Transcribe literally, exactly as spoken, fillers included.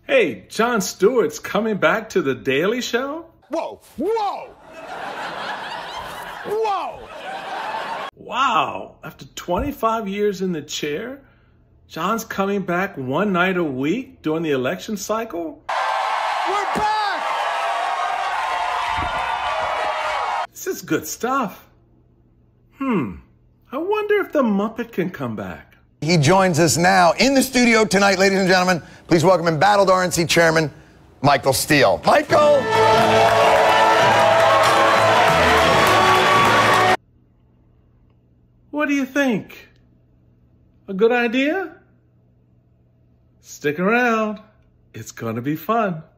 Hey, Jon Stewart's coming back to The Daily Show? Whoa, whoa, whoa. Wow, after twenty-five years in the chair, Jon's coming back one night a week during the election cycle? We're back! This is good stuff. Hmm, I wonder if the Muppet can come back. He joins us now in the studio tonight, ladies and gentlemen. Please welcome embattled R N C chairman, Michael Steele. Michael! What do you think? A good idea? Stick around. It's gonna be fun.